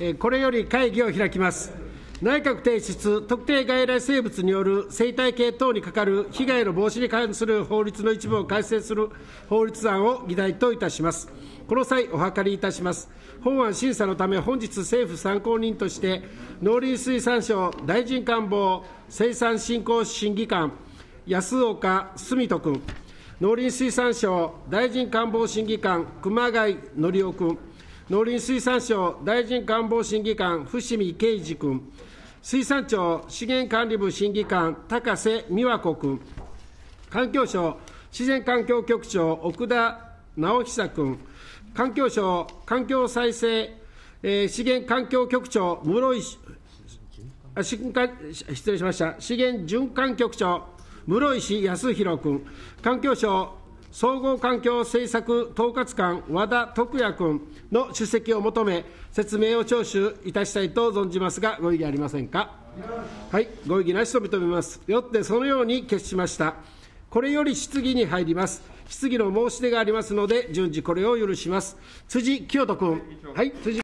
これより会議を開きます。内閣提出、特定外来生物による生態系等にかかる被害の防止に関する法律の一部を改正する法律案を議題といたします。この際、お諮りいたします。本案審査のため、本日、政府参考人として、農林水産省大臣官房生産振興審議官、安岡澄人君、農林水産省大臣官房審議官、熊谷紀夫君、農林水産省大臣官房審議官、伏見圭司君、水産庁資源管理部審議官、高瀬美和子君、環境省自然環境局長、奥田直久君、環境省環境再生、資源環境局長、失礼しました、資源循環局長、室石康弘君、環境省総合環境政策統括官、和田徳也君の出席を求め、説明を聴取いたしたいと存じますが、ご異議ありませんか。はい、ご異議なしと認めます。よってそのように決しました。これより質疑に入ります。質疑の申し出がありますので、順次これを許します。辻清人君。はい、辻